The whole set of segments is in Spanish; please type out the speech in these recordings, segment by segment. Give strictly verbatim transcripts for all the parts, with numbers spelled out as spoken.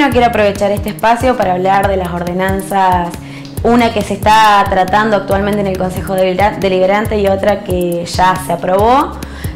Bueno, quiero aprovechar este espacio para hablar de las ordenanzas, una que se está tratando actualmente en el Consejo Deliberante y otra que ya se aprobó.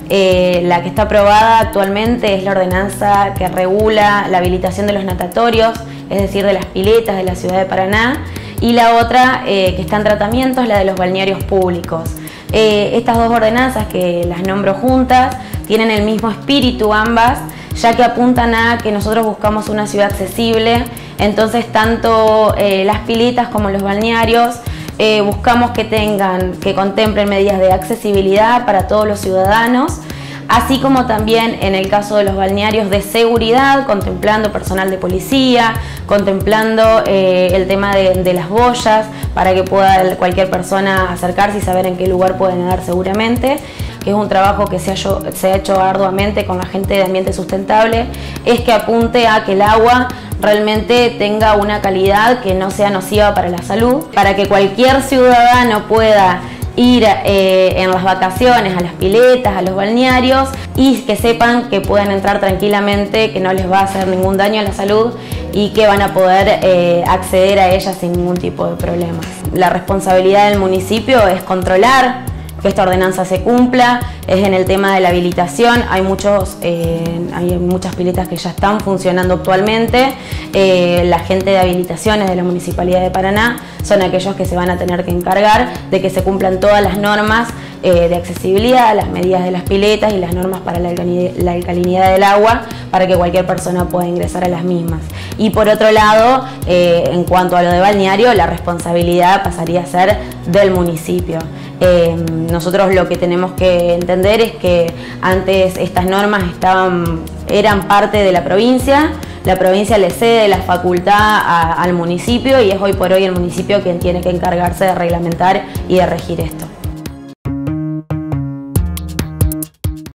Eh, la que está aprobada actualmente es la ordenanza que regula la habilitación de los natatorios, es decir, de las piletas de la ciudad de Paraná, y la otra eh, que está en tratamiento es la de los balnearios públicos. Eh, estas dos ordenanzas, que las nombro juntas, tienen el mismo espíritu ambas, ya que apuntan a que nosotros buscamos una ciudad accesible. Entonces tanto eh, las piletas como los balnearios eh, buscamos que tengan, que contemplen medidas de accesibilidad para todos los ciudadanos, así como también en el caso de los balnearios de seguridad, contemplando personal de policía, contemplando eh, el tema de, de las boyas para que pueda cualquier persona acercarse y saber en qué lugar puede nadar seguramente, que es un trabajo que se ha, hecho, se ha hecho arduamente con la gente de Ambiente Sustentable, es que apunte a que el agua realmente tenga una calidad que no sea nociva para la salud, para que cualquier ciudadano pueda ir eh, en las vacaciones a las piletas, a los balnearios, y que sepan que pueden entrar tranquilamente, que no les va a hacer ningún daño a la salud y que van a poder eh, acceder a ellas sin ningún tipo de problemas. La responsabilidad del municipio es controlar que esta ordenanza se cumpla, es en el tema de la habilitación. Hay, muchos, eh, hay muchas piletas que ya están funcionando actualmente. Eh, la gente de habilitaciones de la Municipalidad de Paraná son aquellos que se van a tener que encargar de que se cumplan todas las normas eh, de accesibilidad, las medidas de las piletas y las normas para la alcalinidad, la alcalinidad del agua, para que cualquier persona pueda ingresar a las mismas. Y por otro lado, eh, en cuanto a lo de balneario, la responsabilidad pasaría a ser del municipio. Eh, nosotros lo que tenemos que entender es que antes estas normas estaban, eran parte de la provincia, la provincia le cede la facultad a, al municipio y es hoy por hoy el municipio quien tiene que encargarse de reglamentar y de regir esto.